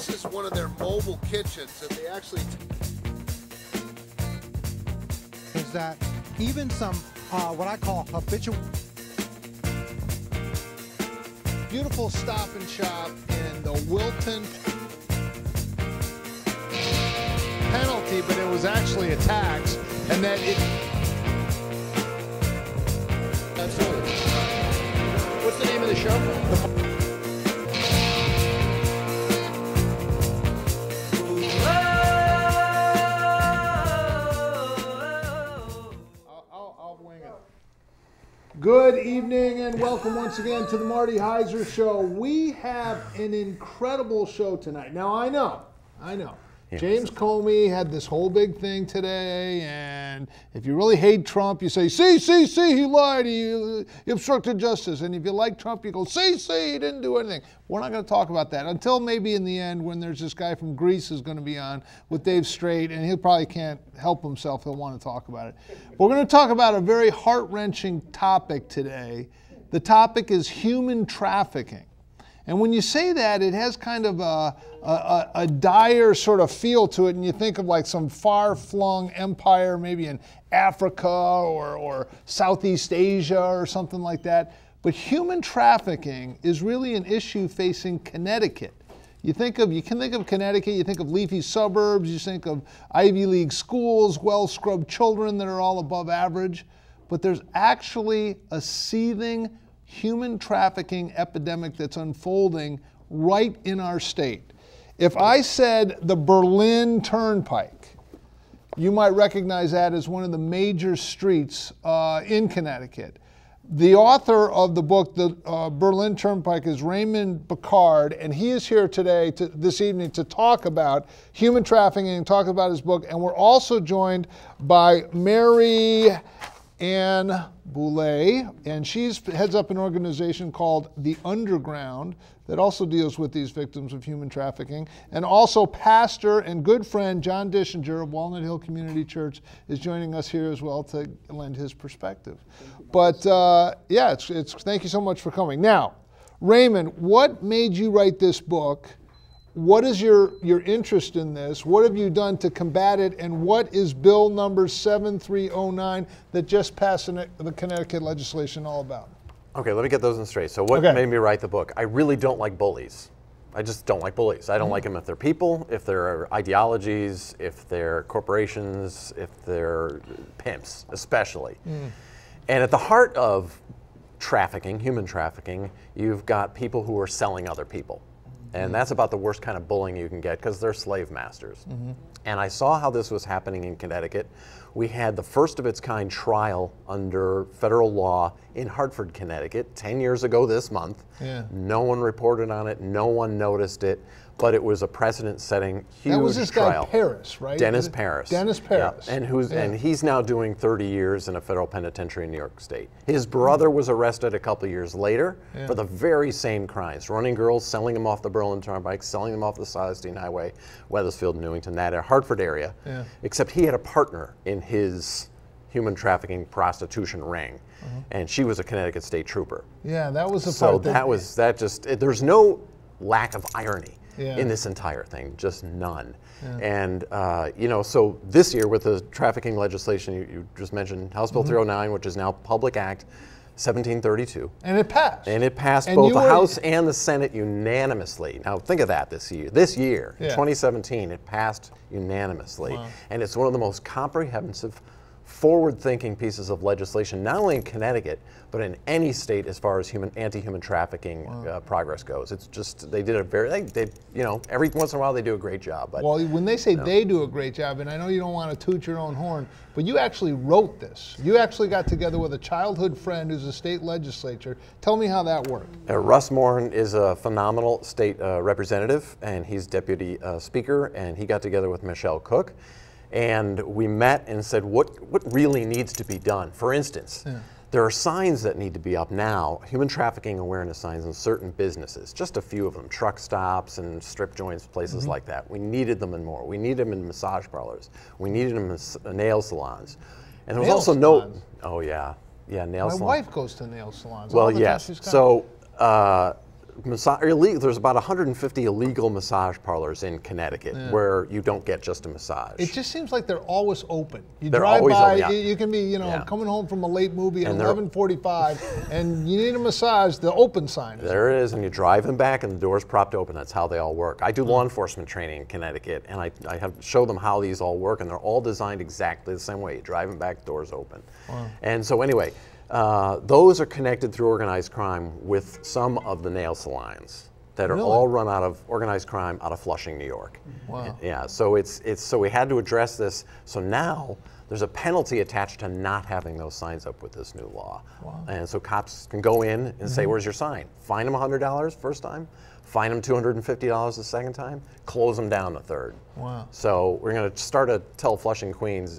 this is one of their mobile kitchens that they actually... Is that even some, what I call habitual... Beautiful Stop and Shop in the Wilton. Penalty, but it was actually a tax, and that it... Absolutely. What's the name of the show? I'll wing it. Good evening and welcome once again to the Marty Heiser Show. We have an incredible show tonight. Now I know. Yes. James Comey had this whole big thing today, and if you really hate Trump, you say, see, he lied, he obstructed justice. And if you like Trump, you go, see, he didn't do anything. We're not going to talk about that until maybe in the end when there's this guy from Greece who's going to be on with Dave Streit, and he probably can't help himself. He'll want to talk about it. But we're going to talk about a very heart-wrenching topic today. The topic is human trafficking. And when you say that, it has kind of a dire sort of feel to it, and you think of like some far-flung empire, maybe in Africa or Southeast Asia or something like that. But human trafficking is really an issue facing Connecticut. You can think of Connecticut, you think of leafy suburbs, you think of Ivy League schools, well-scrubbed children that are all above average, but there's actually a seething human trafficking epidemic that's unfolding right in our state. If I said the Berlin Turnpike, you might recognize that as one of the major streets in Connecticut. The author of the book, the Berlin Turnpike, is Raymond Bechard, and he is here today, this evening, to talk about human trafficking and talk about his book. And we're also joined by Mary Ann Boulay, and she heads up an organization called The Underground that also deals with these victims of human trafficking. And also pastor and good friend John Dishinger of Walnut Hill Community Church is joining us here as well to lend his perspective. But yeah, thank you so much for coming. Now, Raymond, what made you write this book? What is your interest in this? What have you done to combat it? And what is bill number 7309 that just passed in the Connecticut legislation all about? Okay, let me get those in straight. So what made me write the book? I really don't like bullies. I just don't like bullies. I don't like them if they're people, if they're ideologies, if they're corporations, if they're pimps, especially. And at the heart of trafficking, human trafficking, you've got people who are selling other people. And that's about the worst kind of bullying you can get because they're slave masters. And I saw how this was happening in Connecticut. We had the first of its kind trial under federal law in Hartford, Connecticut, 10 years ago this month. No one reported on it, no one noticed it, but it was a precedent-setting huge trial. That was this guy Paris, right? Dennis Paris. Dennis Paris. Yeah. And he's now doing 30 years in a federal penitentiary in New York State. His brother was arrested a couple years later for the very same crimes, running girls, selling them off the Berlin Turnpike, selling them off the Silestein Highway, Weathersfield, Newington, that Hartford area, except he had a partner in his human trafficking prostitution ring, and she was a Connecticut state trooper. Yeah, that was the part there's no lack of irony in this entire thing, just none. And you know, so this year with the trafficking legislation you just mentioned, House Bill 309, which is now Public Act 1732. And it passed. And it passed both the House and the Senate unanimously. Now think of that this year, in 2017, it passed unanimously. And it's one of the most comprehensive, forward-thinking pieces of legislation, not only in Connecticut, but in any state as far as anti-human trafficking progress goes. It's just, they did you know, every once in a while they do a great job. But, well, when they say they do a great job, and I know you don't want to toot your own horn, but you actually wrote this. You actually got together with a childhood friend who's a state legislator. Tell me how that worked. Russ Morin is a phenomenal state representative, and he's deputy speaker, and he got together with Michelle Cook. And we met and said, what really needs to be done? For instance, there are signs that need to be up now, human trafficking awareness signs in certain businesses, just a few of them, truck stops and strip joints, places like that. We needed them in more. We needed them in massage parlors. We needed them in nail salons. And there was also salons? nail salons. My wife goes to nail salons. Well, yes. So there's about 150 illegal massage parlors in Connecticut where you don't get just a massage. It just seems like they're always open. You They're drive always by, open, yeah. you can be, coming home from a late movie at And 11:45, and you need a massage. The open sign is there. It is, and you drive them back, and the door's propped open. That's how they all work. I do law enforcement training in Connecticut, and I have show them how these all work, and they're all designed exactly the same way. You drive them back, doors open. Wow. And so anyway, those are connected through organized crime with some of the nail salons that are all run out of organized crime out of Flushing, New York. Wow. Yeah, so so we had to address this. So now there's a penalty attached to not having those signs up with this new law. Wow. And so cops can go in and say, where's your sign? Fine them $100 first time, fine them $250 the second time, close them down the third. Wow. So we're going to start to tell Flushing Queens,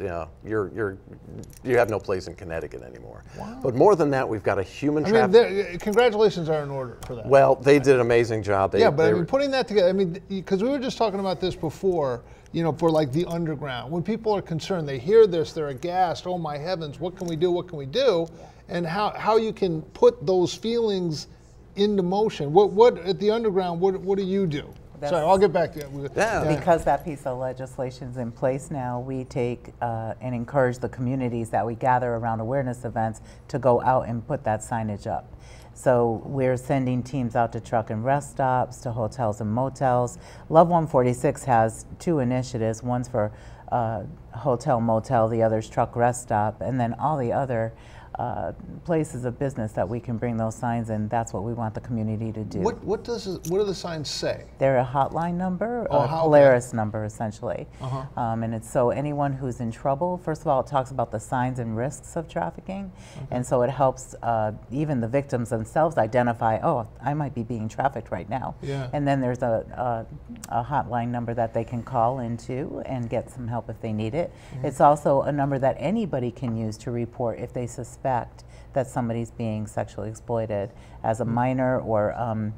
you have no place in Connecticut anymore. Wow. But more than that, we've got a human trafficking. Congratulations are in order for that. Well, they did an amazing job. But putting that together, because we were just talking about this before, for like the underground. When people are concerned, they hear this, they're aghast, oh my heavens, what can we do, what can we do? And how you can put those feelings into motion. What at the underground, what do you do? Sorry, I'll get back to you. Yeah. Because that piece of legislation is in place now, we take and encourage the communities that we gather around awareness events to go out and put that signage up. So we're sending teams out to truck and rest stops, to hotels and motels. Love 146 has 2 initiatives. One's for hotel, motel, the other's truck rest stop, and then all the other places of business that we can bring those signs in. That's what we want the community to do. What do the signs say? They're a hotline number, a Polaris number essentially. And it's so anyone who's in trouble, first of all, it talks about the signs and risks of trafficking. And so it helps even the victims themselves identify, oh, I might be being trafficked right now. Yeah. And then there's a hotline number that they can call into and get some help if they need it. It's also a number that anybody can use to report if they suspect that somebody's being sexually exploited as a minor or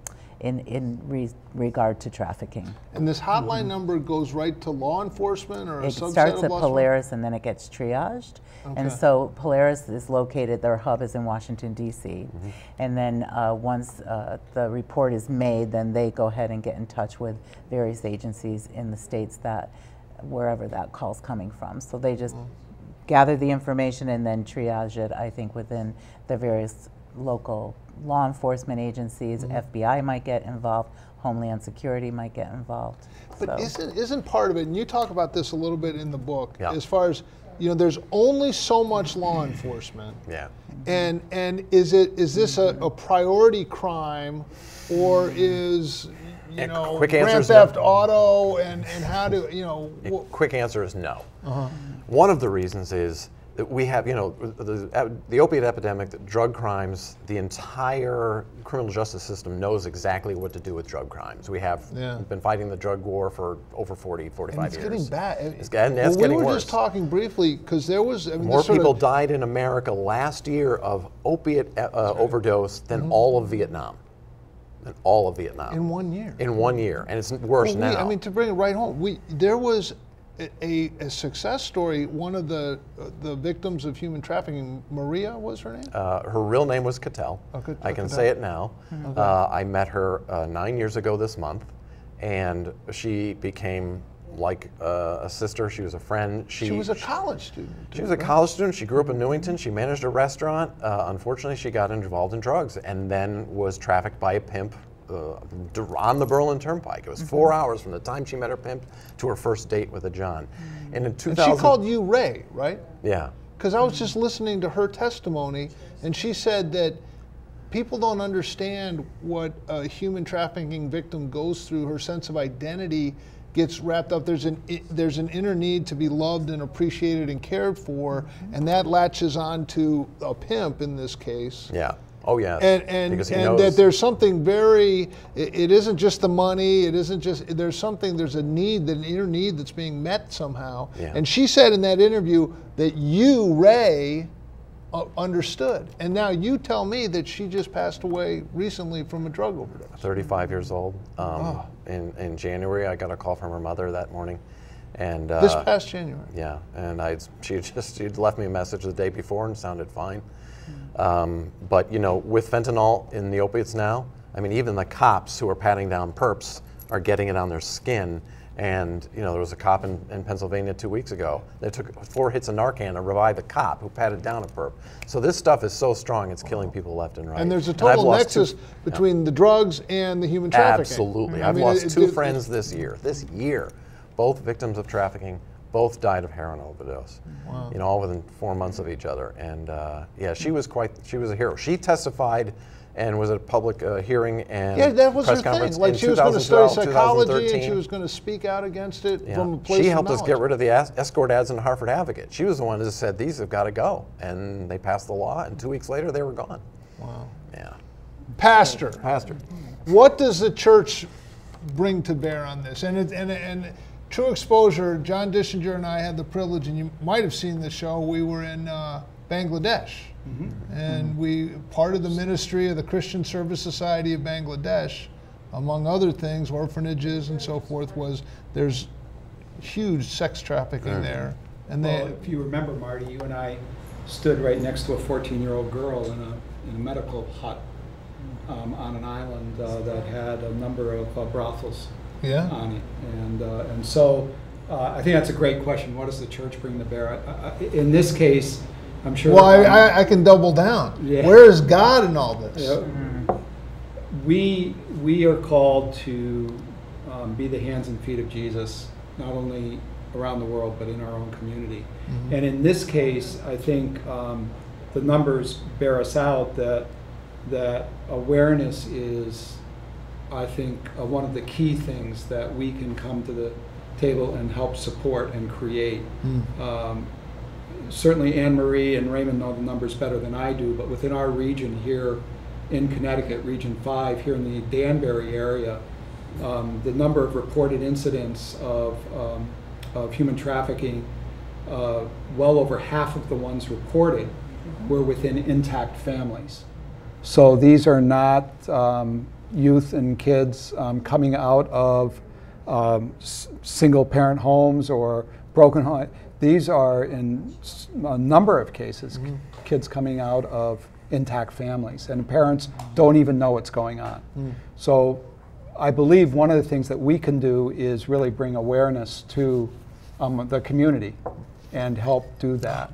in regard to trafficking. And this hotline number goes right to law enforcement or a subset of law enforcement? It starts at enforcement? Polaris and then it gets triaged. And so Polaris is located, their hub is in Washington, D.C. And then once the report is made, then they go ahead and get in touch with various agencies in the states that, wherever that call's coming from. So they just gather the information and then triage it, I think, within the various local law enforcement agencies. FBI might get involved, Homeland Security might get involved. But isn't part of it, and you talk about this a little bit in the book, as far as, there's only so much law enforcement. Yeah. And is this a priority crime, or is quick answer grand is theft no. auto and how do Quick answer is no. One of the reasons is that we have, the opiate epidemic, the drug crimes, the entire criminal justice system knows exactly what to do with drug crimes. We have been fighting the drug war for over 45 years. It's getting bad. It's getting worse. We were just talking briefly, because there was... more people died in America last year of opiate overdose than all of Vietnam. In 1 year. In 1 year, and it's worse now. To bring it right home, there was a success story. One of the victims of human trafficking, Maria was her name? Her real name was Cattell. I can say it now. I met her 9 years ago this month, and she became like a sister. She was a friend. She was a college student. She was a college student. She grew up in Newington. She managed a restaurant. Unfortunately, she got involved in drugs and then was trafficked by a pimp on the Berlin Turnpike. It was 4 hours from the time she met her pimp to her first date with a John. And in 2000, she called you Ray, right? Yeah. Because I was just listening to her testimony, and she said that people don't understand what a human trafficking victim goes through. Her sense of identity gets wrapped up. There's an inner need to be loved and appreciated and cared for, and that latches on to a pimp in this case. Yeah. Oh yes. And that there's something very. It isn't just the money. It isn't just. There's a need, an inner need that's being met somehow. Yeah. And she said in that interview that you, Ray, understood. And now you tell me that she just passed away recently from a drug overdose. 35 years old. In January, I got a call from her mother that morning, and this past January. Yeah, and she'd left me a message the day before and sounded fine. But with fentanyl in the opiates now, I mean, even the cops who are patting down perps are getting it on their skin. And you know, there was a cop in Pennsylvania 2 weeks ago that took 4 hits of Narcan to revive a cop who patted down a perp. So this stuff is so strong, it's killing people left and right. And there's a total nexus between the drugs and the human trafficking. Absolutely. I've lost 2 friends this year. Both victims of trafficking, both died of heroin overdose. Wow. You know, all within 4 months of each other. And yeah, she was a hero. She testified and was at a public hearing and that was press her conference thing. Like she was going to study psychology and she was going to speak out against it from a place of knowledge. She helped us get rid of the escort ads in the Hartford Advocate. She was the one that said these have got to go, and they passed the law, and 2 weeks later they were gone. Wow. Yeah. Pastor. Pastor. What does the church bring to bear on this? And True Exposure, John Dishinger and I had the privilege, and you might have seen the show. We were in Bangladesh. And we, part of the ministry of the Christian Service Society of Bangladesh, among other things, orphanages and so forth, was there's huge sex trafficking there. And well, if you remember, Marty, you and I stood right next to a 14-year-old girl in a medical hut on an island that had a number of brothels on it. And so I think that's a great question. What does the church bring to bear? In this case, I'm sure. Well, I can double down. Yeah. Where is God in all this? Yeah. We are called to be the hands and feet of Jesus, not only around the world, but in our own community. And in this case, I think the numbers bear us out that awareness is, I think, one of the key things that we can come to the table and help support and create. Certainly Anne-Marie and Raymond know the numbers better than I do, but within our region here in Connecticut, Region 5, here in the Danbury area, the number of reported incidents of human trafficking, well over half of the ones reported were within intact families. So these are not youth and kids coming out of single-parent homes or broken homes. These are, in a number of cases, kids coming out of intact families, and parents don't even know what's going on. So I believe one of the things that we can do is really bring awareness to the community and help do that,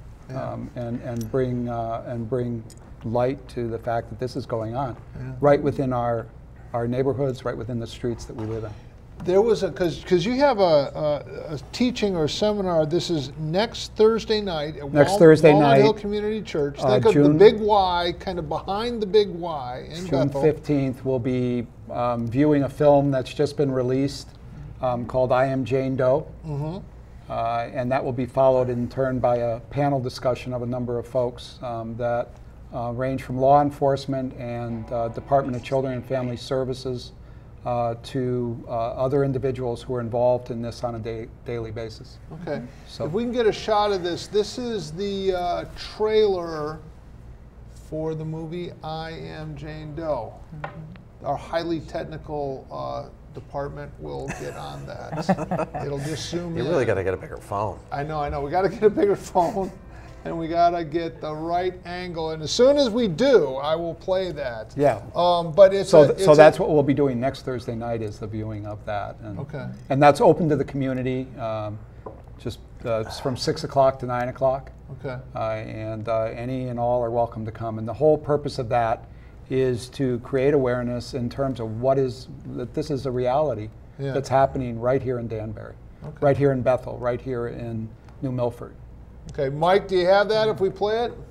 and bring light to the fact that this is going on right within our neighborhoods, right within the streets that we live in. There was because you have a teaching or seminar. This is next Thursday night at Walnut Hill Community Church. Think of the Big Y, kind of behind the Big Y in Bethel. June 15th, we'll be viewing a film that's just been released called I Am Jane Doe. And that will be followed in turn by a panel discussion of a number of folks that range from law enforcement and Department of Children and Family Services to other individuals who are involved in this on a daily basis. Okay. So if we can get a shot of this, this is the trailer for the movie I Am Jane Doe. Our highly technical department will get on that. It'll just zoom in. You really got to get a bigger phone. I know. We got to get a bigger phone. And we got to get the right angle. And as soon as we do, I will play that. Yeah. But it's so that's what we'll be doing next Thursday night is the viewing of that. And, okay. And that's open to the community. It's from 6 o'clock to 9 o'clock. Okay. And any and all are welcome to come. And the whole purpose of that is to create awareness in terms of that this is a reality that's happening right here in Danbury, right here in Bethel, right here in New Milford. Okay, Mike, do you have that if we play it?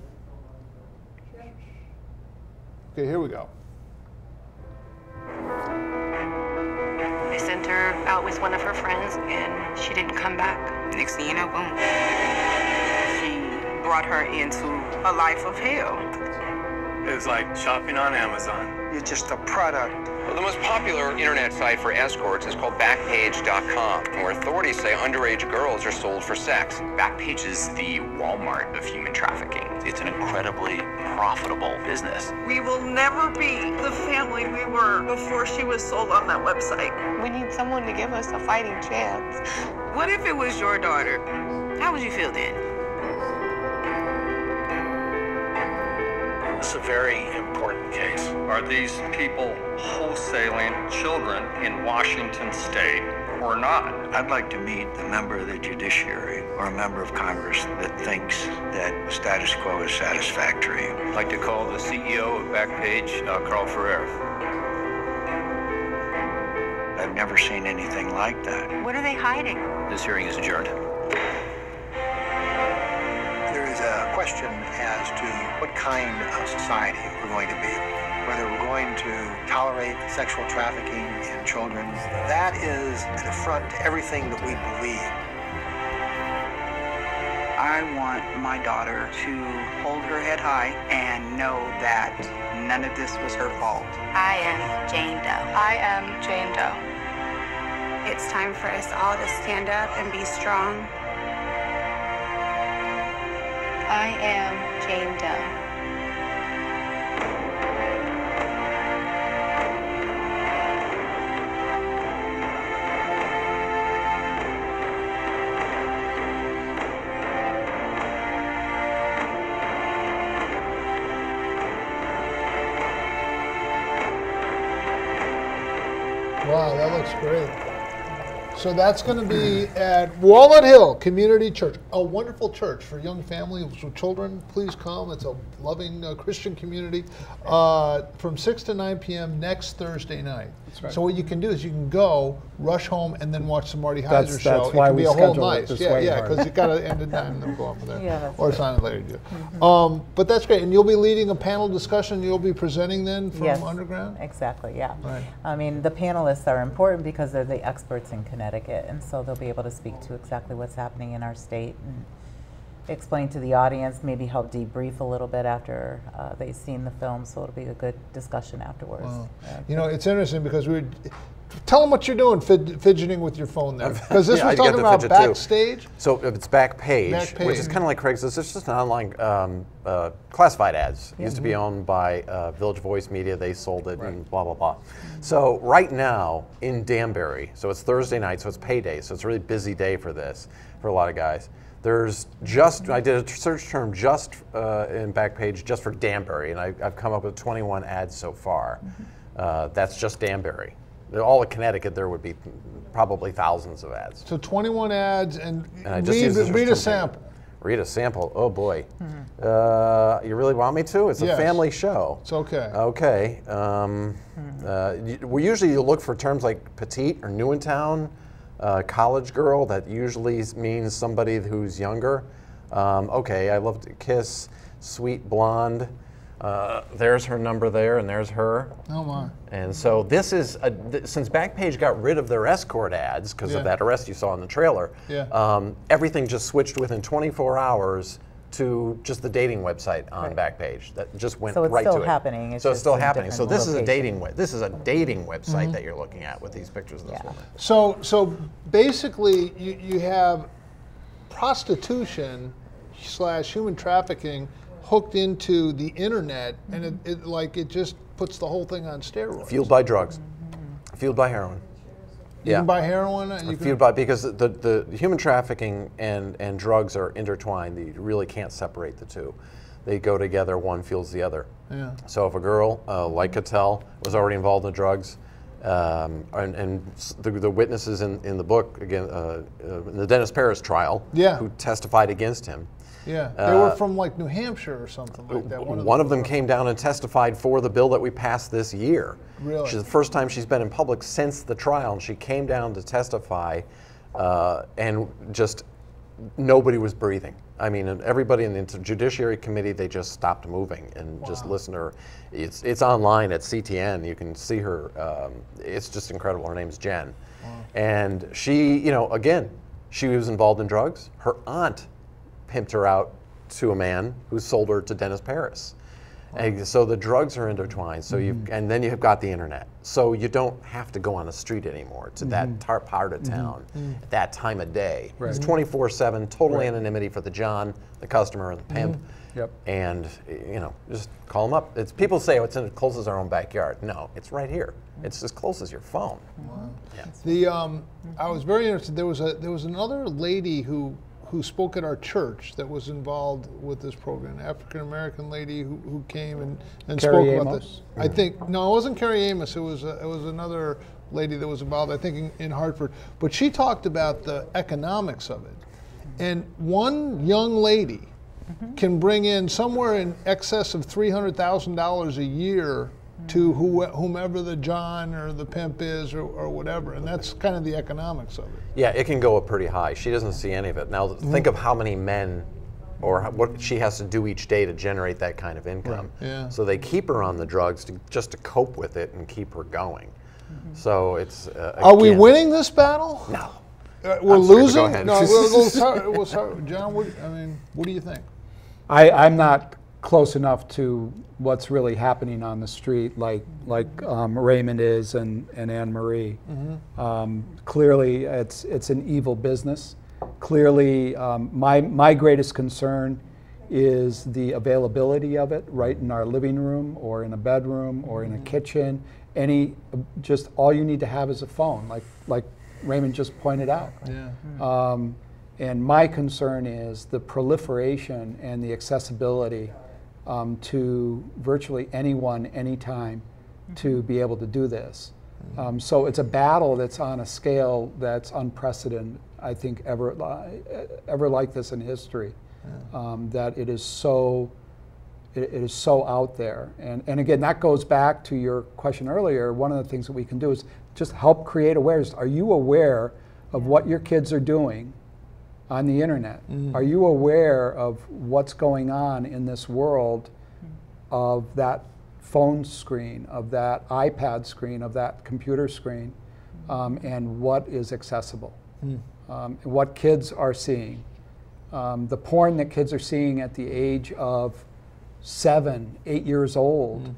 Okay, here we go. I sent her out with one of her friends, and she didn't come back. Next thing you know, boom. She brought her into a life of hell. It's like shopping on Amazon. You're just a product. Well, the most popular internet site for escorts is called Backpage.com, where authorities say underage girls are sold for sex. Backpage is the Walmart of human trafficking. It's an incredibly profitable business. We will never be the family we were before she was sold on that website. We need someone to give us a fighting chance. What if it was your daughter? How would you feel then? It's a very important case. Are these people wholesaling children in Washington State or not? I'd like to meet a member of the judiciary or a member of Congress that thinks that status quo is satisfactory. I'd like to call the CEO of Backpage, Carl Ferrer. I've never seen anything like that. What are they hiding? This hearing is adjourned. There is a question as to what kind of society we're going to be. Whether we're going to tolerate sexual trafficking in children. That is an affront to everything that we believe. I want my daughter to hold her head high and know that none of this was her fault. I am Jane Doe. I am Jane Doe. It's time for us all to stand up and be strong. I am Jane Doe. Wow, that looks great. So that's going to be at Walnut Hill Community Church, a wonderful church for young families with children. Please come. It's a loving Christian community from 6 to 9 p.m. next Thursday night. That's right. So what you can do is you can go, rush home, and then watch the Marty Heiser show. That's why we schedule it this way. Yeah, because you got to end at 9 and then go off of there. Yeah, or sign it later. But that's great. And you'll be leading a panel discussion. You'll be presenting then from Underground? Exactly, yeah. Right. I mean, the panelists are important because they're the experts in Connecticut, and so they'll be able to speak to exactly what's happening in our state and explain to the audience, maybe help debrief a little bit after they've seen the film, so it'll be a good discussion afterwards. Wow. You know, it's interesting because tell them what you're doing fidgeting with your phone there. Because this was talking about Backstage. So if it's Backpage, which is kind of like Craigslist, it's just an online classified ads. It used to be owned by Village Voice Media. They sold it and blah, blah, blah. So right now in Danbury, so it's Thursday night, so it's payday, so it's a really busy day for this, for a lot of guys. There's I did a search term just in Backpage just for Danbury, and I've come up with 21 ads so far. That's just Danbury. All of Connecticut, there would be probably thousands of ads. So 21 ads, and read a sample. Read a sample. Oh boy. You really want me to? It's a family show. It's okay. Okay. We usually look for terms like petite or new in town, college girl. That usually means somebody who's younger. Okay, I love to kiss, sweet blonde. There's her number there, and there's her. Oh my! And so this is since Backpage got rid of their escort ads because of that arrest you saw in the trailer. Everything just switched within 24 hours to just the dating website on Backpage. That just went right to it. So it's still happening. So it's still happening. So this is a dating website that you're looking at with these pictures of this woman. So basically, you have prostitution / human trafficking hooked into the internet, and it just puts the whole thing on steroids. Fueled by drugs, fueled by heroin. You can buy heroin? Because the human trafficking and drugs are intertwined. You really can't separate the two. They go together, one fuels the other. Yeah. So if a girl, like Cattell, was already involved in drugs, and the witnesses in the book, again, in the Dennis Paris trial, who testified against him, they were from like New Hampshire or something like that. One of them came down and testified for the bill that we passed this year. Really? She's the first time she's been in public since the trial, and she came down to testify, and just nobody was breathing. I mean, everybody in the Judiciary Committee, they just stopped moving and just listened to her. It's online at CTN. You can see her. It's just incredible. Her name's Jen. Wow. And she, again, she was involved in drugs. Her aunt pimped her out to a man who sold her to Dennis Paris. And so the drugs are intertwined. So and then you've got the internet. So you don't have to go on the street anymore to that part of town at that time of day. It's 24/7, total anonymity for the John, the customer, and the pimp. And just call them up. People say it's as close as our own backyard. No, it's right here. It's as close as your phone. Wow. I was very interested. There was another lady who who spoke at our church that was involved with this program, an African-American lady who came and spoke about this. I think, no, it wasn't Carrie Amos, it was another lady that was involved, I think in Hartford. But she talked about the economics of it. And one young lady can bring in somewhere in excess of $300,000 a year to whomever the John or the pimp is or whatever, and that's kind of the economics of it. Yeah, it can go up pretty high. She doesn't see any of it. Now think of how many men or what she has to do each day to generate that kind of income. Right. Yeah. So they keep her on the drugs just to cope with it and keep her going. So it's Are we winning this battle? No. We're losing? Go ahead. No, we'll start. John, what do you think? I'm not close enough to what's really happening on the street like Raymond is and Anne Marie. Clearly, it's an evil business. Clearly, my greatest concern is the availability of it right in our living room or in a bedroom or in a kitchen. Just all you need to have is a phone, like Raymond just pointed out. Yeah. And my concern is the proliferation and the accessibility to virtually anyone, anytime, to be able to do this. So it's a battle that's on a scale that's unprecedented, I think, ever like this in history. That it is so out there. And again, that goes back to your question earlier. One of the things that we can do is just help create awareness. Are you aware of what your kids are doing on the internet? Are you aware of what's going on in this world of that phone screen, of that iPad screen, of that computer screen, and what is accessible? What kids are seeing. The porn that kids are seeing at the age of 7, 8 years old,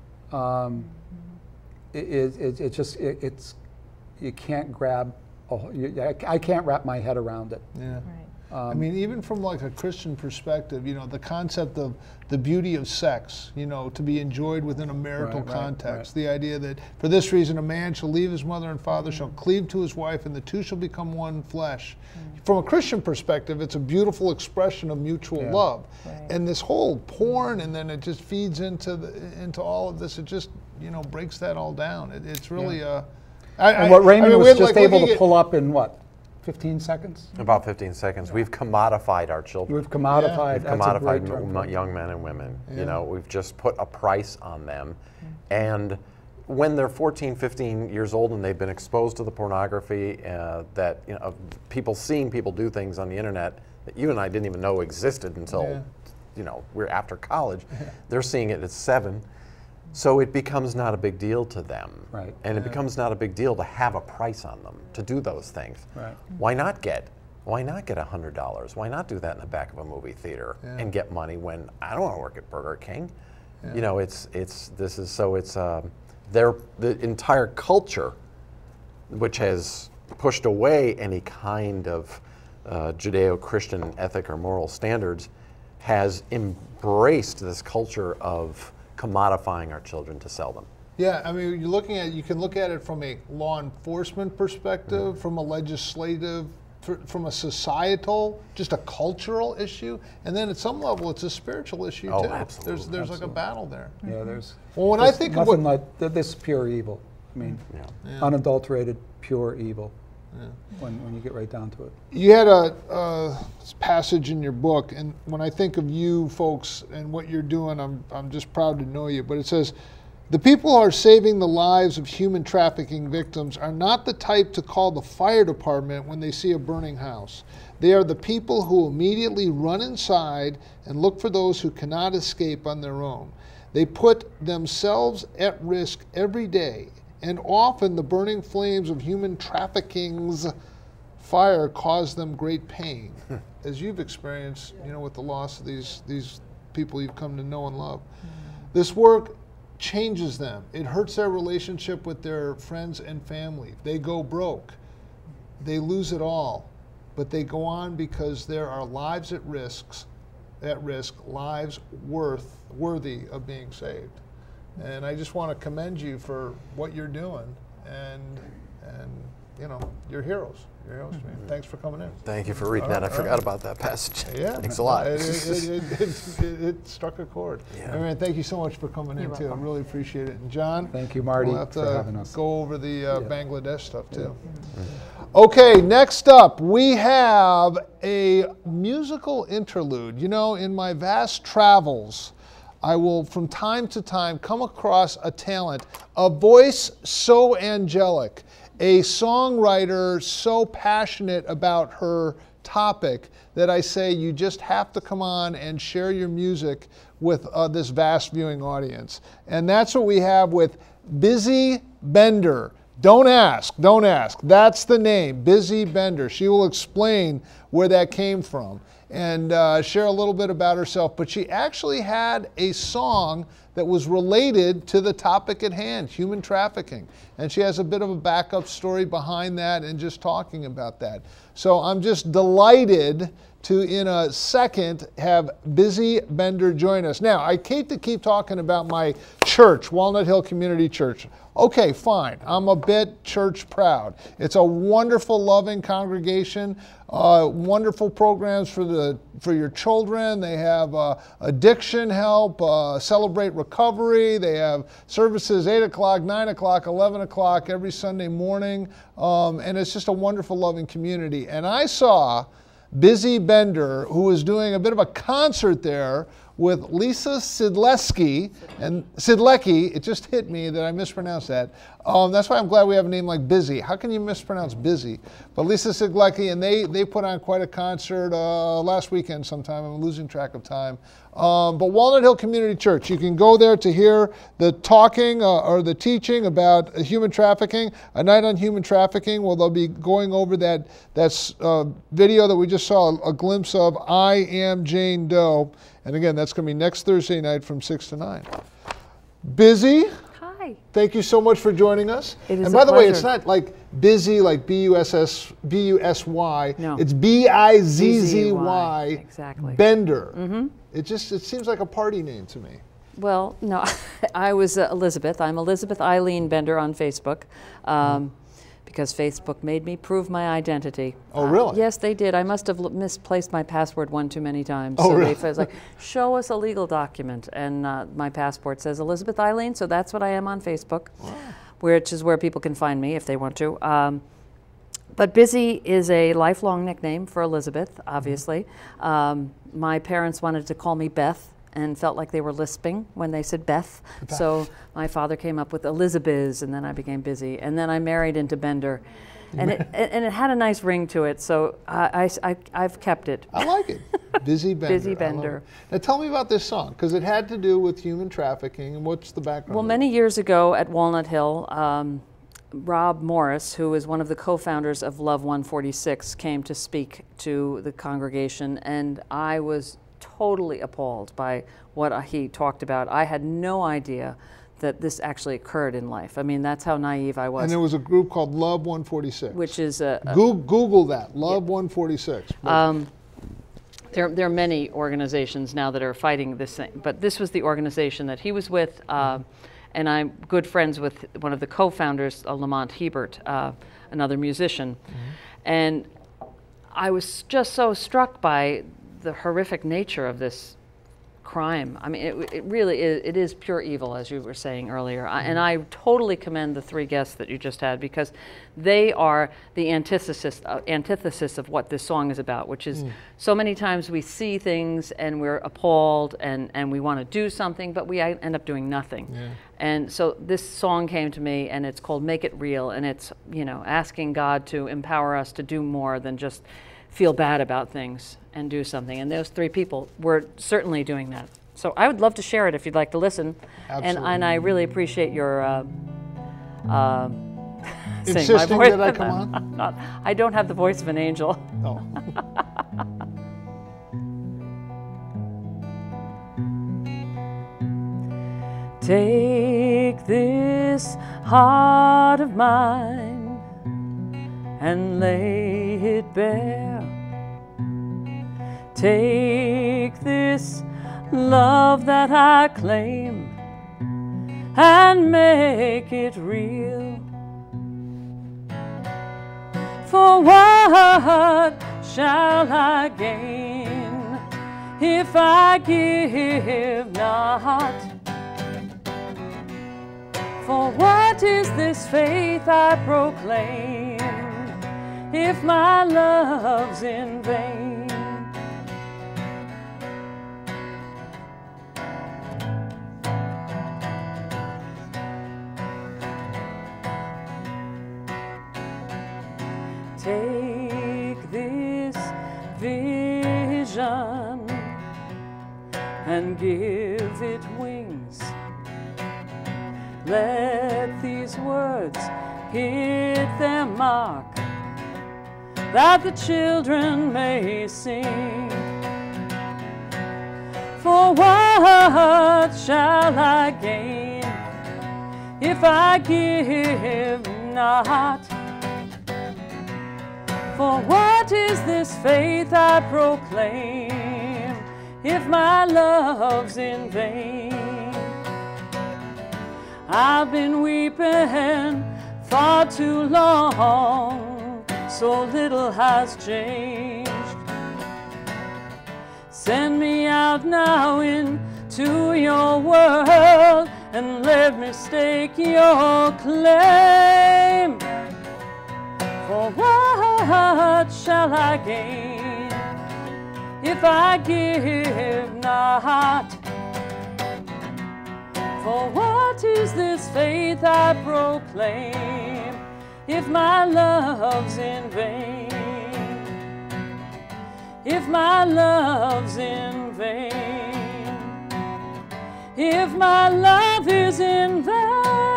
you can't grab. I can't wrap my head around it. Yeah. I mean, even from like a Christian perspective, the concept of the beauty of sex, to be enjoyed within a marital context. The idea that for this reason a man shall leave his mother and father, shall cleave to his wife, and the two shall become one flesh. From a Christian perspective, it's a beautiful expression of mutual love. And this whole porn, and then it just feeds into all of this. It just breaks that all down. It's really and what Raymond was just able to pull up in what? 15 seconds? About 15 seconds. We've commodified our children. We've commodified, we've commodified young men and women. We've just put a price on them. And when they're 14, 15 years old and they've been exposed to the pornography that, of people seeing people do things on the internet that you and I didn't even know existed until, we're after college, they're seeing it at 7. So it becomes not a big deal to them. Right. And it becomes not a big deal to have a price on them to do those things. Right. Why not get $100? Why not do that in the back of a movie theater and get money when I don't want to work at Burger King? The entire culture, which has pushed away any kind of Judeo-Christian ethic or moral standards, has embraced this culture of commodifying our children to sell them. Yeah, I mean, you can look at it from a law enforcement perspective, from a legislative, from a societal, just a cultural issue, and then at some level, it's a spiritual issue too. Absolutely. There's like a battle there. Yeah, there's. Well, when I think of nothing like this is pure evil. I mean, unadulterated, pure evil. Yeah. When you get right down to it. You had a passage in your book, and when I think of you folks and what you're doing, I'm just proud to know you. But it says, the people who are saving the lives of human trafficking victims are not the type to call the fire department when they see a burning house. They are the people who immediately run inside and look for those who cannot escape on their own. They put themselves at risk every day. And often the burning flames of human trafficking's fire cause them great pain, as you've experienced, with the loss of these people you've come to know and love. This work changes them. It hurts their relationship with their friends and family. They go broke. They lose it all. But they go on because there are lives at risk, lives worthy of being saved. And I just want to commend you for what you're doing, and you know, you're heroes. You're heroes, man. Thanks for coming in. Thank you for reading that. I forgot about that passage. Yeah. Thanks a lot. It struck a chord. Yeah. Man, thank you so much for coming in, too. I really appreciate it. And John, thank you, Marty, we'll have to for having us. go over the Bangladesh stuff, too. Okay, next up, we have a musical interlude. You know, in my vast travels, I will, from time to time, come across a talent, a voice so angelic, a songwriter so passionate about her topic that I say you just have to come on and share your music with this vast viewing audience. And that's what we have with Bizzy Bender. Don't ask, don't ask. That's the name, Bizzy Bender. She will explain where that came from and share a little bit about herself. But she actually had a song that was related to the topic at hand, human trafficking. And she has a bit of a backup story behind that and just talking about that. So I'm just delighted to, in a second, have Bizzy Bender join us. Now, I hate to keep talking about my church, Walnut Hill Community Church. Okay, fine. I'm a bit church proud. It's a wonderful, loving congregation. Wonderful programs for your children. They have addiction help, celebrate recovery. They have services 8 o'clock, 9 o'clock, 11 o'clock every Sunday morning. And it's just a wonderful, loving community. And I saw Bizzy Bender, who was doing a bit of a concert there with Lisa Sidlecki, it just hit me that I mispronounced that. That's why I'm glad we have a name like Bizzy. How can you mispronounce Bizzy? But Lisa Sidlecki, and they put on quite a concert last weekend sometime. I'm losing track of time. But Walnut Hill Community Church, you can go there to hear the talking or the teaching about human trafficking, a night on human trafficking, where they'll be going over that video that we just saw a glimpse of, I Am Jane Doe. And again, that's going to be next Thursday night from 6 to 9. Bizzy, hi. Thank you so much for joining us. It is and by the way, pleasure. it's not like busy like B-U-S-Y. No. It's B-I-Z-Z-Y. Exactly. Bender. Mm-hmm. It seems like a party name to me. Well, no, I was Elizabeth. I'm Elizabeth Eileen Bender on Facebook. Because Facebook made me prove my identity. Oh, really? Yes, they did. I must have misplaced my password one too many times. Oh, so really? they was like, show us a legal document. And my passport says Elizabeth Eileen, so that's what I am on Facebook, which is where people can find me if they want to. But Bizzy is a lifelong nickname for Elizabeth, obviously. My parents wanted to call me Beth and felt like they were lisping when they said Beth. So my father came up with Elizabeth, and then I became Bizzy. And then I married into Bender. And it had a nice ring to it, so I've kept it. I like it. Bizzy Bender. Bizzy Bender. Now tell me about this song, because it had to do with human trafficking, and what's the background? Well, many years ago at Walnut Hill, Rob Morris, who is one of the co-founders of Love 146, came to speak to the congregation, and I was totally appalled by what he talked about. I had no idea that this actually occurred in life. I mean, that's how naive I was. And there was a group called Love 146. Which is Google that, Love 146. There are many organizations now that are fighting this thing, but this was the organization that he was with, and I'm good friends with one of the co-founders, Lamont Hebert, another musician. And I was just so struck by the horrific nature of this crime. I mean, it really is, it is pure evil, as you were saying earlier. And I totally commend the three guests that you just had, because they are the antithesis of what this song is about, which is so many times we see things and we're appalled and we want to do something, but we end up doing nothing. Yeah. And so this song came to me, and it's called Make It Real, and it's, you know, asking God to empower us to do more than just feel bad about things and do something. And those three people were certainly doing that. So I would love to share it if you'd like to listen. Absolutely. And I really appreciate your insisting that I come on? I don't have the voice of an angel. Oh. Take this heart of mine and lay it bare. Take this love that I claim and make it real. For what shall I gain if I give not? For what is this faith I proclaim if my love's in vain? Take this vision and give it wings. Let these words hit their mark, that the children may sing. For what shall I gain if I give not? For what is this faith I proclaim if my love's in vain? I've been weeping far too long, so little has changed. Send me out now into your world and let me stake your claim. For what shall I gain if I give not? For what is this faith I proclaim if my love's in vain? If my love's in vain? If my love is in vain?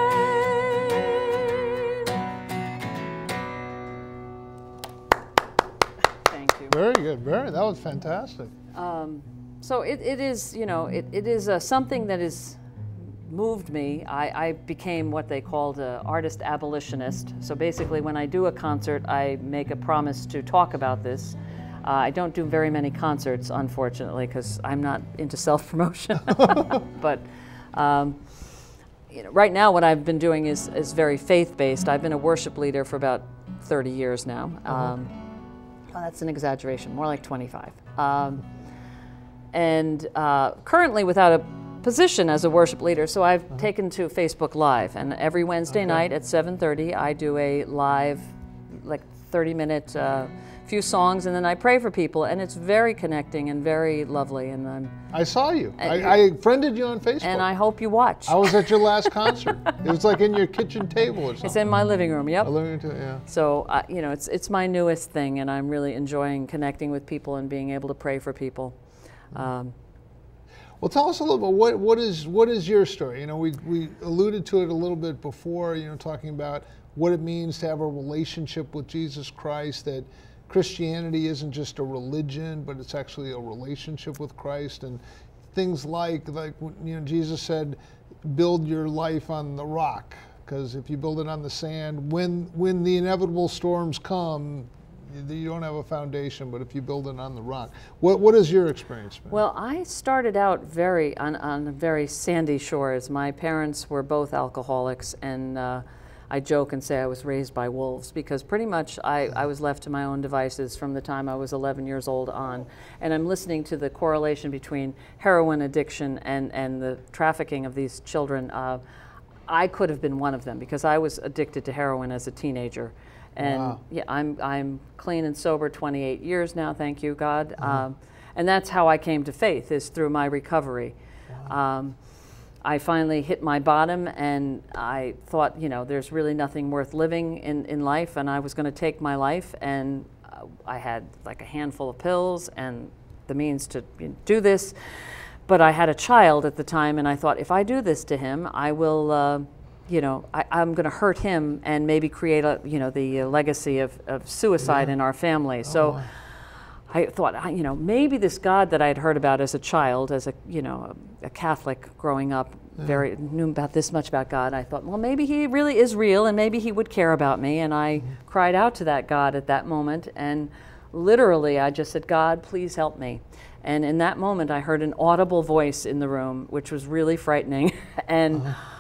Very good. That was fantastic. So it is, you know, it is something that has moved me. I became what they called an artist abolitionist. So basically, when I do a concert, I make a promise to talk about this. I don't do very many concerts, unfortunately, because I'm not into self-promotion. But you know, right now, what I've been doing is very faith-based. I've been a worship leader for about 30 years now. Oh, that's an exaggeration, more like 25. Currently without a position as a worship leader, so I've taken to Facebook Live, and every Wednesday night at 7:30 I do a live, like 30-minute few songs, and then I pray for people, and it's very connecting and very lovely. And I saw you. I friended you on Facebook. And I hope you watch. I was at your last concert. It was like in your kitchen table or something. It's in my living room, yep. Yeah. So, you know, it's my newest thing, and I'm really enjoying connecting with people and being able to pray for people. Well, tell us a little bit, what is your story? You know, we alluded to it a little bit before, you know, talking about what it means to have a relationship with Jesus Christ, that Christianity isn't just a religion, but it's actually a relationship with Christ, and things like you know, Jesus said, build your life on the rock, because if you build it on the sand, when the inevitable storms come, you don't have a foundation, but if you build it on the rock. What is your experience been? Well, I started out on very sandy shores. My parents were both alcoholics, and I joke and say I was raised by wolves, because pretty much I was left to my own devices from the time I was 11 years old on. And I'm listening to the correlation between heroin addiction and the trafficking of these children. I could have been one of them, because I was addicted to heroin as a teenager. And wow. Yeah, I'm clean and sober 28 years now, thank you, God. And that's how I came to faith, is through my recovery. Wow. I finally hit my bottom, and I thought, you know, there's really nothing worth living in life, and I was going to take my life, and I had like a handful of pills and the means to do this, but I had a child at the time, and I thought, if I do this to him, I will, you know, I'm going to hurt him and maybe create a, you know, the legacy of suicide in our family. So I thought, you know, maybe this God that I had heard about as a child, as a, you know, a Catholic growing up, knew about this much about God. I thought, well, maybe he really is real, and maybe he would care about me. And I cried out to that God at that moment, and literally I just said, God, please help me. And in that moment, I heard an audible voice in the room, which was really frightening. And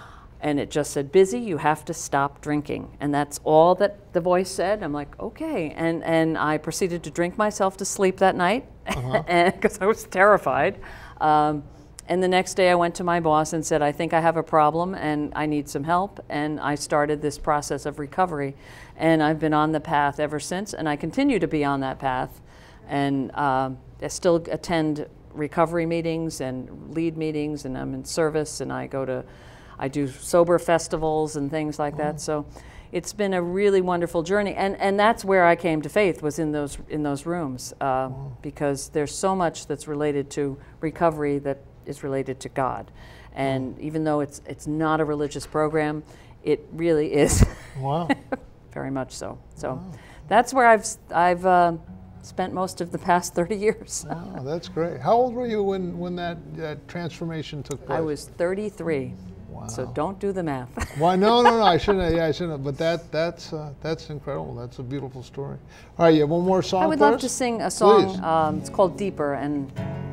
and it just said, Bizzy, you have to stop drinking. And that's all that the voice said. I'm like, okay. And I proceeded to drink myself to sleep that night because I was terrified. And the next day I went to my boss and said, I think I have a problem and I need some help. And I started this process of recovery. And I've been on the path ever since, and I continue to be on that path. And I still attend recovery meetings and lead meetings, and I'm in service, and I do sober festivals and things like that. So it's been a really wonderful journey, and that's where I came to faith, was in those rooms, because there's so much that's related to recovery that is related to God. And even though it's not a religious program, it really is. Wow. Very much so. So that's where I've spent most of the past 30 years. Wow, that's great. How old were you when that transformation took place? I was 33. Wow. So don't do the math. Why? No, I shouldn't. Yeah, I shouldn't. But that's incredible. That's a beautiful story. All right, you have one more song. I would love to sing a song. It's called Deeper, and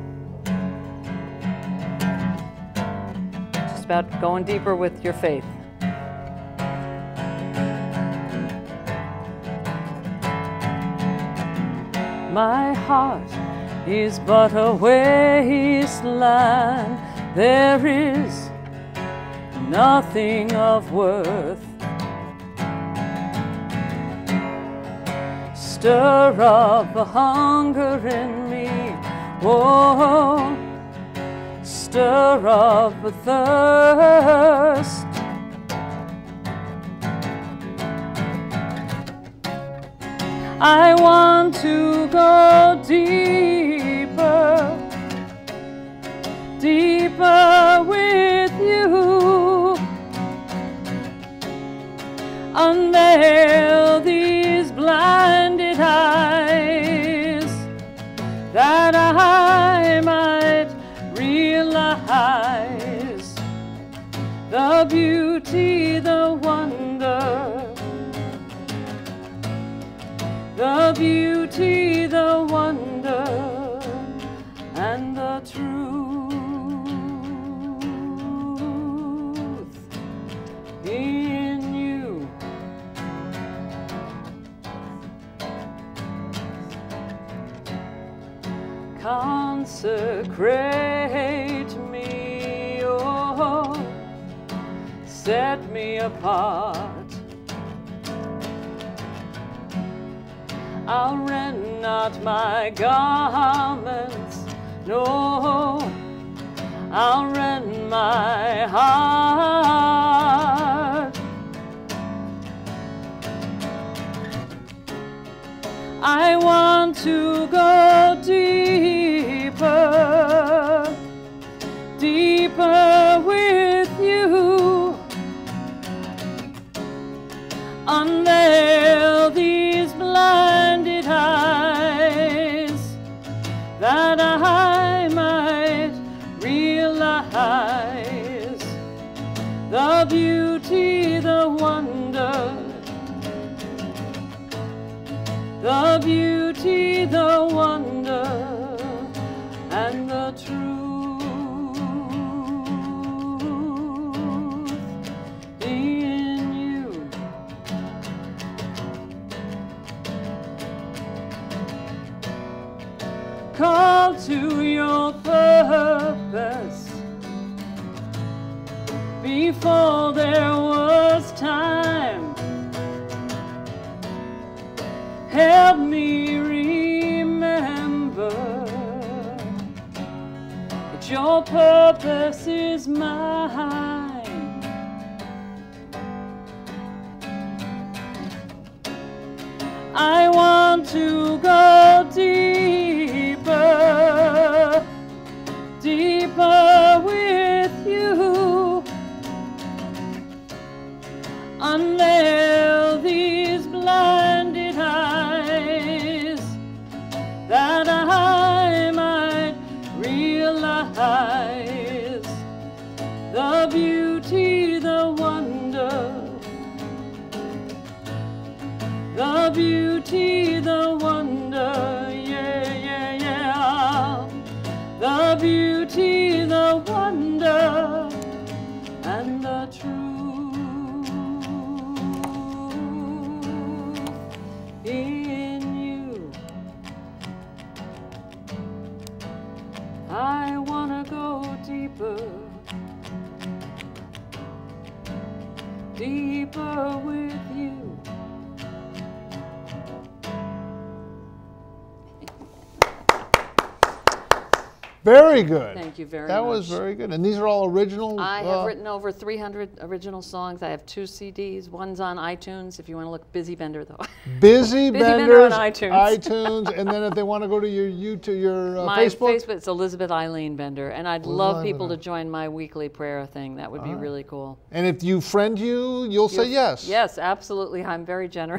it's about going deeper with your faith. My heart is but a wasteland. There is nothing of worth. Stir up a hunger in me. Whoa. Stir up a thirst. I want to go deeper, deeper with you. Unveil these blinded eyes, that I might realize the beauty, the wonder, the beauty, the wonder, and the truth in you. Consecrate me, oh, set me apart. I'll rend not my garments, no, I'll rend my heart. I want to go deeper, deeper with you. Unveil these blinded eyes, that I might realize the beauty, the wonder, the beauty, the wonder, and the truth in you. Call to your purpose before there was time. Help me remember that your purpose is mine. I want to go deeper, deeper with you. Unveil these blinded eyes, that I might realize the beauty, the wonder, the beauty, the wonder, yeah, yeah, yeah. The beauty, the wonder, and the truth. deeper with you. Very good. Thank you very much. That was very good. And these are all original? I have written over 300 original songs. I have 2 CDs. One's on iTunes, if you want to look. Bizzy Bender, though. Bizzy Bender on iTunes. And then if they want to go to your YouTube, your my Facebook? it's Elizabeth Eileen Bender. And I'd love people to join my weekly prayer thing. That would be really cool. And if you friend you'll say yes. Yes, absolutely. I'm very generous.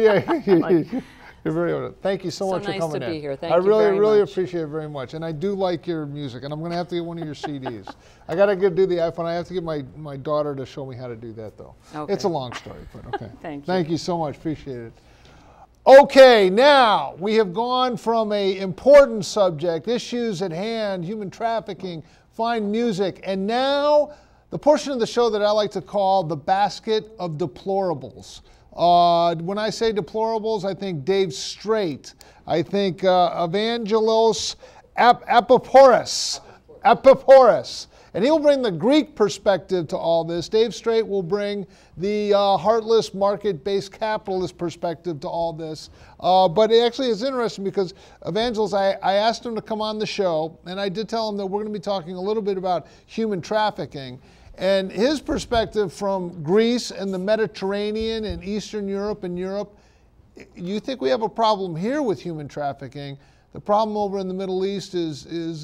You're very open. Thank you so much for coming in. So nice to be here. Thank you very much. I really appreciate it very much. And I do like your music. And I'm going to have to get one of your CDs. I got to do the iPhone. I have to get my daughter to show me how to do that, though. Okay. It's a long story, but okay. Thank you. Thank you so much. Appreciate it. Okay, now we have gone from an important subject, issues at hand, human trafficking, fine music, and now the portion of the show that I like to call the basket of deplorables. When I say deplorables, I think Dave Streit. I think Evangelos Approporus. And he'll bring the Greek perspective to all this. Dave Streit will bring the heartless, market-based capitalist perspective to all this. But it actually is interesting because Evangelos, I asked him to come on the show, and I did tell him that we're going to be talking a little bit about human trafficking. And his perspective from Greece and the Mediterranean and Eastern Europe and Europe, you think we have a problem here with human trafficking. The problem over in the Middle East is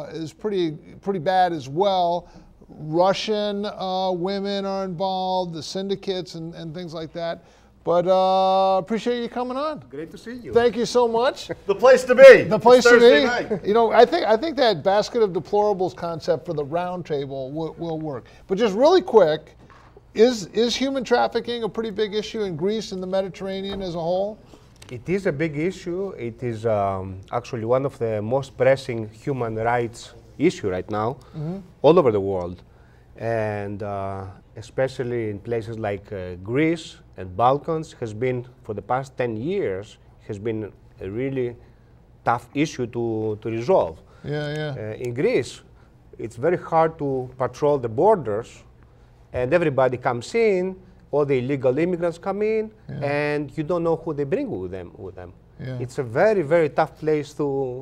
pretty bad as well. Russian women are involved, the syndicates and things like that. But appreciate you coming on. Great to see you. Thank you so much. The place to be. The place to Thursday be. Night. You know, I think that basket of deplorables concept for the round table will work. But just really quick, is human trafficking a pretty big issue in Greece and the Mediterranean as a whole? It is a big issue. It is actually one of the most pressing human rights issue right now, all over the world, and especially in places like Greece and Balkans has been, for the past 10 years, has been a really tough issue to resolve. In Greece, it's very hard to patrol the borders, and everybody comes in, all the illegal immigrants come in, and you don't know who they bring with them. It's a very, very tough place to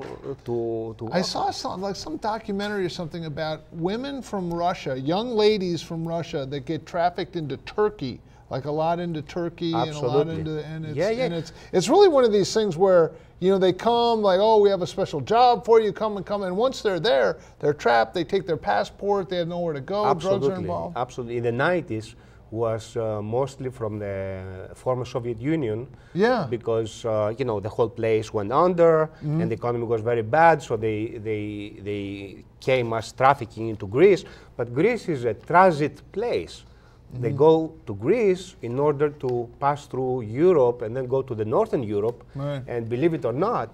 I saw some documentary or something about women from Russia, young ladies from Russia that get trafficked into Turkey, like a lot into Turkey. Absolutely. And a lot into, and it's really one of these things where, you know, they come like, oh, we have a special job for you, come, and once they're there, they're trapped, they take their passport, they have nowhere to go, drugs are involved. Absolutely. In the 90s, was mostly from the former Soviet Union, because you know, the whole place went under and the economy was very bad, so they came as trafficking into Greece. But Greece is a transit place. They go to Greece in order to pass through Europe and then go to the Northern Europe. And believe it or not,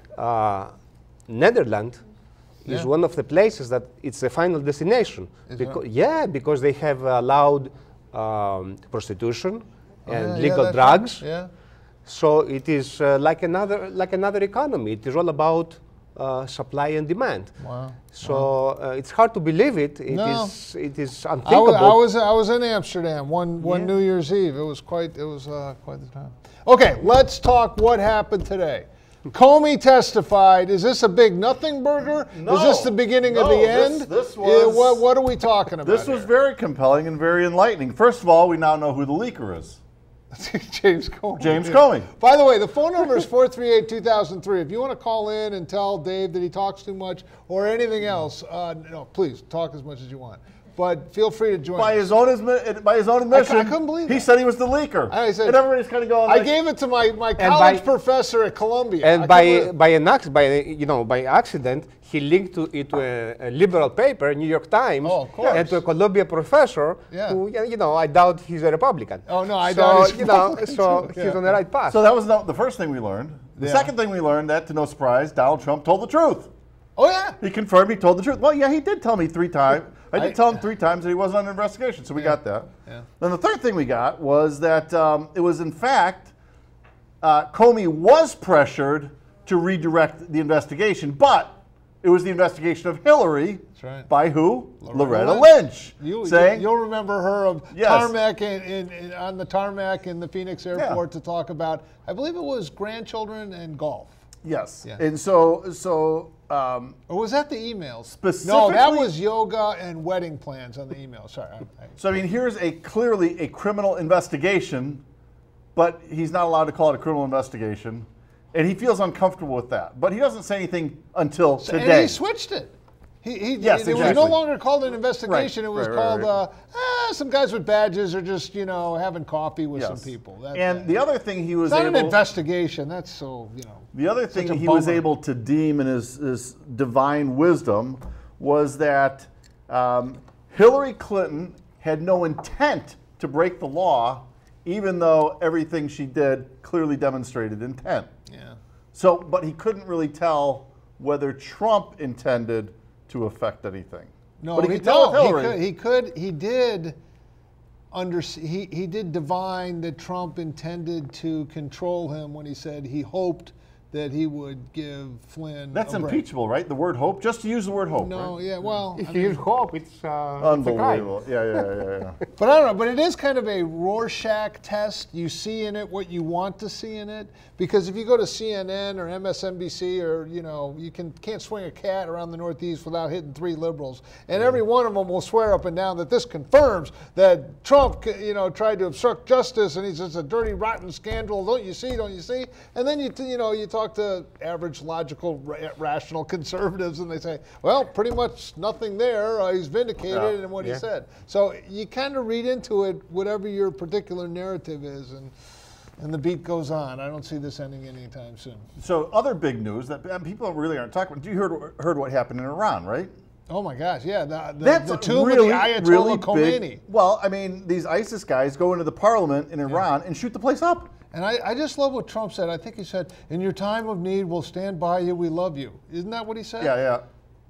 Netherlands is one of the places that it's the final destination. Because they have allowed prostitution and legal drugs. So it is like another economy. It is all about supply and demand. So it's hard to believe it. It is unthinkable. I was in Amsterdam one New Year's Eve. It was quite the time. Okay, let's talk what happened today. Comey testified. Is this a big nothing burger? No. Is this the beginning of the end? This was, what are we talking about? This was very compelling and very enlightening. First of all, we now know who the leaker is. James Comey. James Comey. By the way, the phone number is 438-2003. If you want to call in and tell Dave that he talks too much or anything else, no, please talk as much as you want. But feel free to join. By his own admission, I couldn't believe he said he was the leaker. I said, and everybody's kind of going. I gave it to my college professor at Columbia. And by accident, he linked it to a liberal paper, New York Times, and to a Columbia professor who, I doubt he's a Republican. Oh no, I doubt he's Republican. So he's on the right path. So that was the first thing we learned. The second thing we learned, that to no surprise, Donald Trump told the truth. Oh yeah. He confirmed he told the truth. Well, yeah, he did tell me 3 times. I did tell him 3 times that he wasn't under investigation, so we got that. Then the third thing we got was that it was, in fact, Comey was pressured to redirect the investigation, but It was the investigation of Hillary. That's right. By who? Loretta Lynch. Saying, you'll remember her of yes. tarmac on the tarmac in the Phoenix airport to talk about, I believe it was grandchildren and golf. Yes. Yeah. And so or was that the emails? Specifically, no, that was yoga and wedding plans on the email. Sorry. So I mean, here's clearly a criminal investigation, but he's not allowed to call it a criminal investigation, and he feels uncomfortable with that. But he doesn't say anything until today. And he switched it. Yes, it was no longer called an investigation. Right, it was called some guys with badges are just having coffee with some people. The other thing he was it's not an investigation. That's so The other thing he was able to deem in his divine wisdom was that Hillary Clinton had no intent to break the law, even though everything she did clearly demonstrated intent. Yeah. So, but he couldn't really tell whether Trump intended to affect anything. No, but he could tell with Hillary. He did divine that Trump intended to control him when he said he hoped that he would give Flynn. That's a break. impeachable, right? The word hope. Just to use the word hope. No, right? yeah, well, if you use hope, it's unbelievable. Yeah. But I don't know. But it is kind of a Rorschach test. You see in it what you want to see in it, because if you go to CNN or MSNBC or you can't swing a cat around the Northeast without hitting 3 liberals, and every one of them will swear up and down that this confirms that Trump tried to obstruct justice and he's just a dirty, rotten scandal. Don't you see? Don't you see? And then you talk to average, logical, rational conservatives, and they say, well, pretty much nothing there. He's vindicated in what he said. So you kind of read into it whatever your particular narrative is, and the beat goes on. I don't see this ending anytime soon. So other big news that people really aren't talking about. You heard what happened in Iran, right? Oh my gosh, yeah. That's the tomb really, of the Ayatollah really Khomeini. Big. Well, I mean, these ISIS guys go into the parliament in Iran and shoot the place up. And I just love what Trump said. I think he said, in your time of need, we'll stand by you, we love you. Isn't that what he said? Yeah.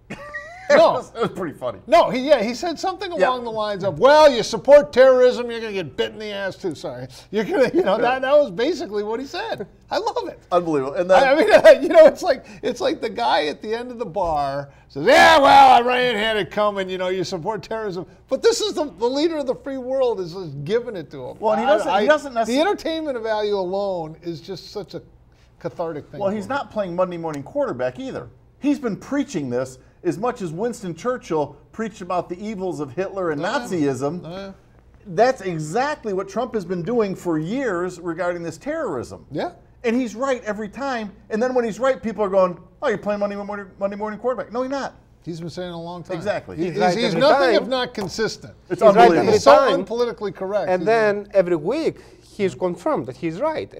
No. It was pretty funny. No, he said something along the lines of, well, you support terrorism, you're going to get bit in the ass too. Sorry. You're going to, that was basically what he said. I love it. Unbelievable. And then, I mean, it's like the guy at the end of the bar says, yeah, well, Iran had it coming, you support terrorism. But this is the leader of the free world is just giving it to him. Well, he doesn't necessarily. The entertainment value alone is just such a cathartic thing. Well, he's not playing Monday morning quarterback either. He's been preaching this as much as Winston Churchill preached about the evils of Hitler and Nazism. That's exactly what Trump has been doing for years regarding this terrorism. Yeah. And he's right every time. And then when he's right, people are going, oh, you're playing Monday morning quarterback. No, he's not. He's been saying it a long time. Exactly. He's nothing if not consistent. It's unbelievable. He's so unpolitically correct. And then every week, he's confirmed that he's right.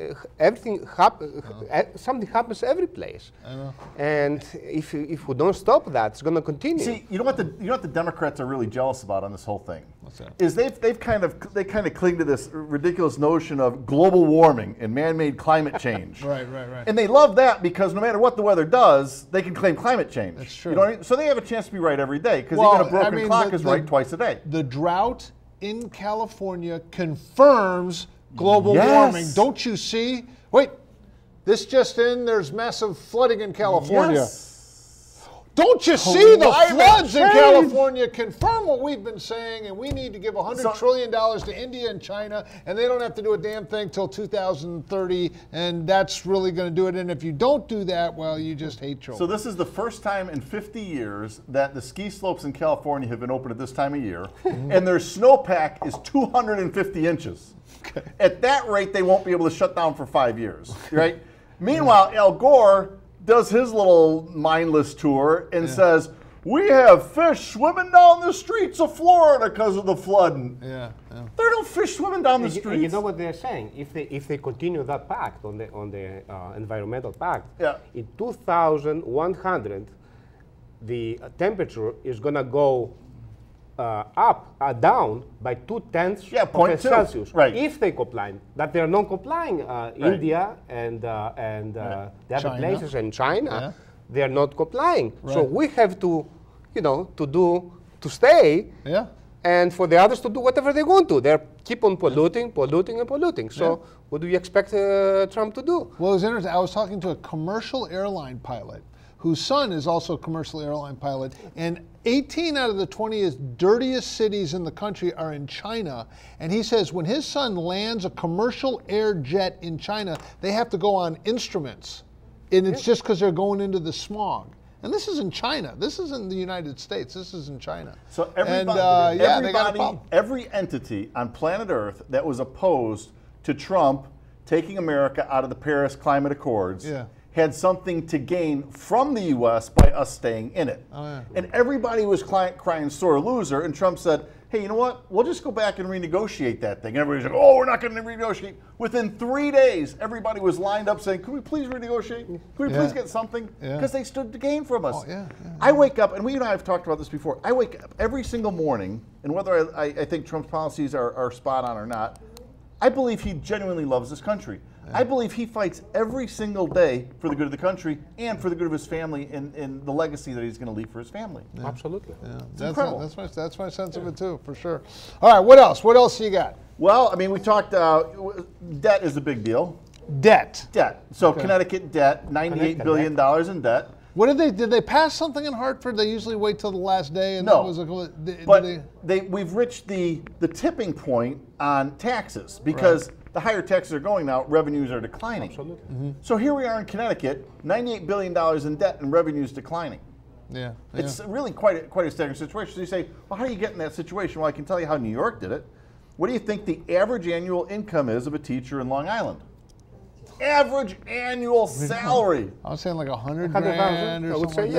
Something happens every place. I know. And if we don't stop that, it's going to continue. See, you know what the Democrats are really jealous about on this whole thing? What's that? Is they kind of cling to this ridiculous notion of global warming and man-made climate change. Right. And they love that because no matter what the weather does, they can claim climate change. That's true. You know what I mean? So they have a chance to be right every day because even a broken clock is right twice a day. The drought in California confirms global warming. Don't you see? Wait, this just in, there's massive flooding in California. Yes. Don't you see the floods in California confirm what we've been saying, and we need to give $100 trillion to India and China, and they don't have to do a damn thing till 2030, and that's really going to do it. And if you don't do that, well, you just hate children. So this is the first time in 50 years that the ski slopes in California have been open at this time of year, and their snowpack is 250 inches. Okay. At that rate, they won't be able to shut down for 5 years, right? Meanwhile, Al Gore does his little mindless tour and says, we have fish swimming down the streets of Florida because of the flooding. Yeah. There are no fish swimming down the streets. You know what they're saying? If they continue that pact on the environmental pact, in 2100, the temperature is going to go down by 0.2 Celsius. Right. If they comply, that they're non-complying. India and the other places in China, they are not complying. Right. So we have to, to stay. Yeah. And for the others to do whatever they want to. They keep on polluting. So what do you expect Trump to do? Well, it was interesting. I was talking to a commercial airline pilot whose son is also a commercial airline pilot. And 18 out of the 20 dirtiest cities in the country are in China. And he says when his son lands a commercial air jet in China, they have to go on instruments. And it's just because they're going into the smog. And this is in China. This is in the United States. This is in China. So every entity on planet Earth that was opposed to Trump taking America out of the Paris Climate Accords had something to gain from the U.S. by us staying in it. And everybody was crying sore loser, and Trump said, hey, you know what? We'll just go back and renegotiate that thing. Everybody's like, oh, we're not going to renegotiate. Within 3 days, everybody was lined up saying, could we please renegotiate? Could we please get something? Because they stood to gain from us. I wake up, and we and I have talked about this before, I wake up every single morning, and whether I think Trump's policies are spot on or not, I believe he genuinely loves this country. I believe he fights every single day for the good of the country and for the good of his family and the legacy that he's going to leave for his family. Absolutely. It's incredible. That's my sense of it too, for sure. All right, what else? What else you got? Well, I mean, we talked, debt is a big deal. Debt. So Connecticut debt, $98 billion in debt. What did they pass something in Hartford? They usually wait till the last day. And no, we've reached the tipping point on taxes because the higher taxes are going now, revenues are declining. Absolutely. So here we are in Connecticut, $98 billion in debt and revenues declining. It's really quite a staggering situation. So you say, well, how do you get in that situation? Well, I can tell you how New York did it. What do you think the average annual income is of a teacher in Long Island? Average annual salary. I was saying like $100,000 or something.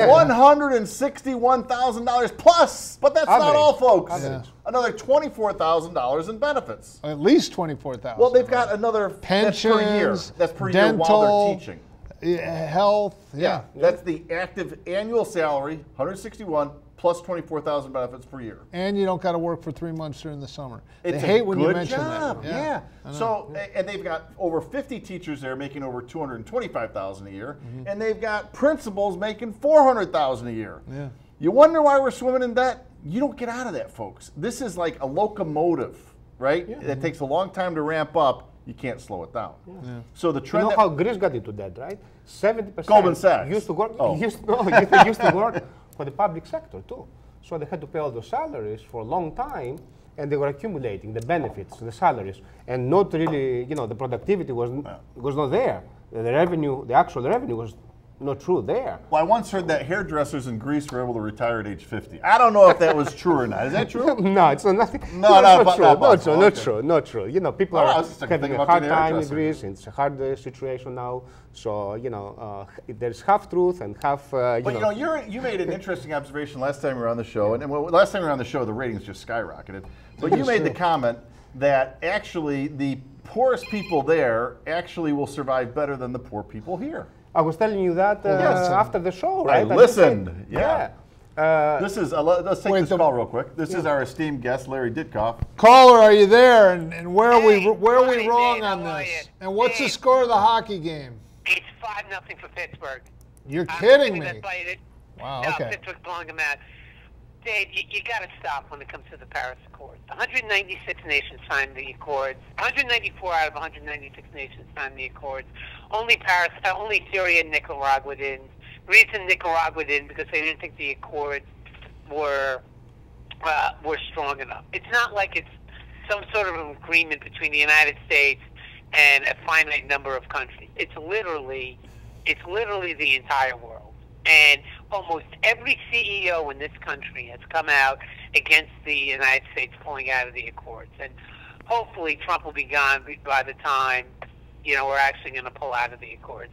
$161,000 plus, but that's not all, folks. Another $24,000 in benefits. At least $24,000. Well, they've got another pensions. That's per dental, year while they're teaching. Health. That's the active annual salary, 161 plus 24,000 benefits per year. And you don't got to work for 3 months during the summer. It's they hate when you mention job. that. So, and they've got over 50 teachers there making over $225,000 a year, and they've got principals making $400,000 a year. You wonder why we're swimming in debt? You don't get out of that, folks. This is like a locomotive, right? It takes a long time to ramp up. You can't slow it down. So the trend. You know how Greece got into debt, right? 70%. Goldman Sachs used to work. Used to work for the public sector too. So they had to pay all those salaries for a long time, and they were accumulating the benefits, the salaries, and not really, the productivity was not there. The revenue, the actual revenue was not true there. Well, I once heard that hairdressers in Greece were able to retire at age 50. I don't know if that was true or not. Is that true? No, it's nothing. Not true. Not true. People are having a hard time in Greece. It's a hard situation now. So there's half truth and half. But you made an interesting observation last time you were on the show, and last time you were on the show, the ratings just skyrocketed. But you made the comment that actually the poorest people there actually will survive better than the poor people here. I was telling you that after the show, right? I listened. This is let's take this call real quick. This is our esteemed guest, Larry Ditkoff. Caller, are you there? And where are we wrong on this? And what's the score of the hockey game? It's 5-0 for Pittsburgh. You're kidding me. Wow. No, Pittsburgh's blowing them out. Dave, you got to stop when it comes to the Paris Accords. 196 nations signed the Accords. 194 out of 196 nations signed the Accords. Only Syria and Nicaragua didn't. The reason Nicaragua didn't because they didn't think the Accords were strong enough. It's not like it's some sort of an agreement between the United States and a finite number of countries. It's literally the entire world. And almost every CEO in this country has come out against the United States pulling out of the Accords. And hopefully Trump will be gone by the time, we're actually going to pull out of the Accords.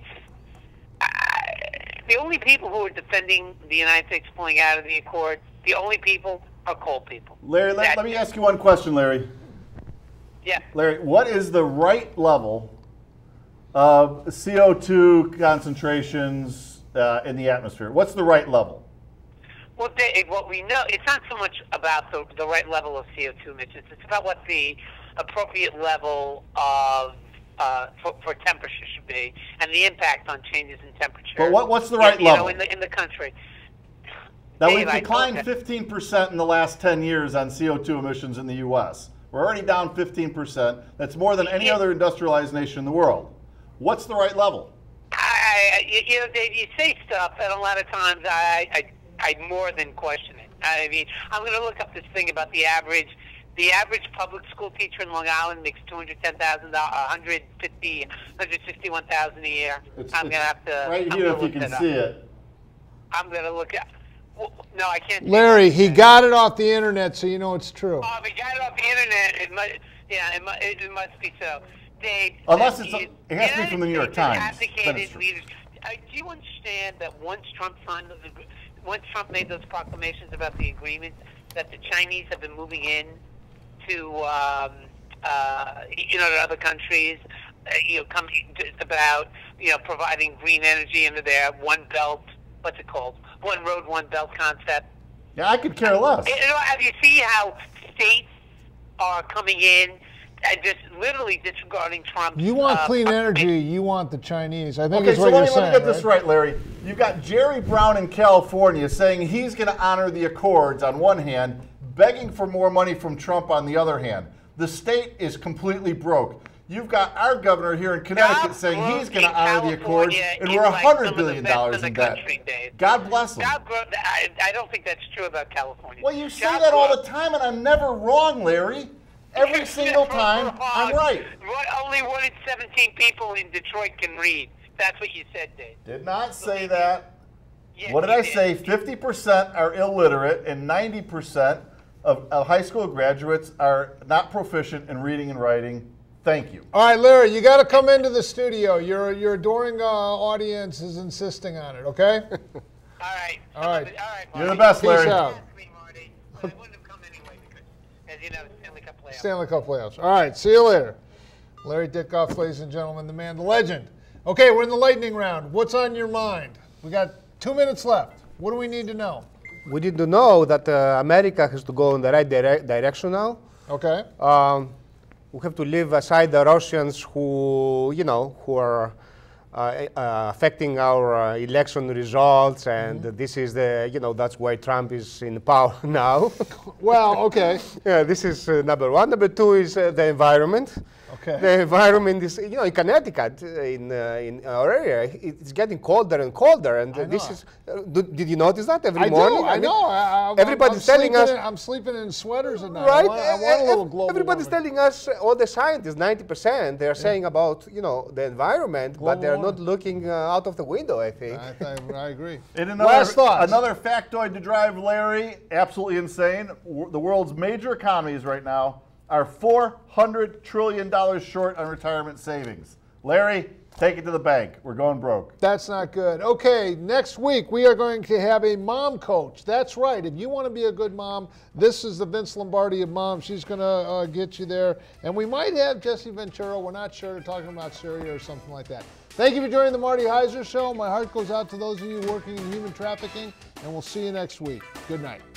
The only people who are defending the United States pulling out of the Accords, the only people are coal people. Larry, let me ask you one question, Larry. Yeah. Larry, what is the right level of CO2 concentrations in the atmosphere? What's the right level? Well, Dave, what we know, it's not so much about the right level of CO2 emissions. It's about what the appropriate level of for temperature should be, and the impact on changes in temperature. But what's the right level? In the country. Now, we've declined 15% in the last 10 years on CO2 emissions in the U.S. We're already down 15%. That's more than any other industrialized nation in the world. What's the right level? you know, Dave, you say stuff, and a lot of times I more than question it. I mean, I'm going to look up this thing about the average public school teacher in Long Island makes $210,000, $161,000 a year. I'm going to have to right here if you can see it. I'm going to look at. Well, no, I can't. Larry, he got it off the internet, so you know it's true. Oh, if he got it off the internet, it must be so. Dave, unless it has to be from the New York Times. Do you understand that once Trump made those proclamations about the agreement, that the Chinese have been moving in to to other countries, about providing green energy into their one belt. What's it called? One road, one belt concept. Yeah, I could care less. Have you seen how states are coming in and just literally disregarding Trump? You want clean energy, you want the Chinese. I think that's what you're saying. Let me get this right, Larry. You've got Jerry Brown in California saying he's going to honor the accords on one hand, begging for more money from Trump on the other hand. The state is completely broke. You've got our governor here in Connecticut saying he's going to honor the accords, and we're $100 billion in debt. God bless him. I don't think that's true about California. Well, you say that all the time, and I'm never wrong, Larry. Every single time, I'm right. Only 1 in 17 people in Detroit can read. That's what you said, Dave. Did not say that. What did I say? 50% are illiterate, and 90% of high school graduates are not proficient in reading and writing. Thank you. All right, Larry, you got to come into the studio. Your adoring audience is insisting on it, okay? All right. All right. You're the best, Larry. Peace out. I wouldn't have come anyway because, as you know, Stanley Cup playoffs. Stanley Cup playoffs. All right, see you later. Larry Ditkoff, ladies and gentlemen, the man, the legend. Okay, we're in the lightning round. What's on your mind? We got 2 minutes left. What do we need to know? We need to know that America has to go in the right direction now. Okay. We have to leave aside the Russians who are affecting our election results, and this is that's why Trump is in power now. Well, okay. Yeah, this is number one. Number two is the environment. Okay. The environment is, in Connecticut, in our area, it's getting colder and colder, and this is. Did you notice that every morning? I know. Everybody's telling us. I'm sleeping in sweaters at night. Right. I want a little global. Everybody's telling us, all the scientists, 90%, they're saying about the environment, but they're not looking out of the window. I think. I agree. And Last thoughts. Another factoid to drive Larry absolutely insane. The world's major economies right now are $400 trillion short on retirement savings. Larry, take it to the bank. We're going broke. That's not good. Okay, next week we are going to have a mom coach. That's right. If you want to be a good mom, this is the Vince Lombardi of moms. She's going to get you there. And we might have Jesse Ventura. We're not sure. We're talking about Syria or something like that. Thank you for joining the Marty Heiser Show. My heart goes out to those of you working in human trafficking, and we'll see you next week. Good night.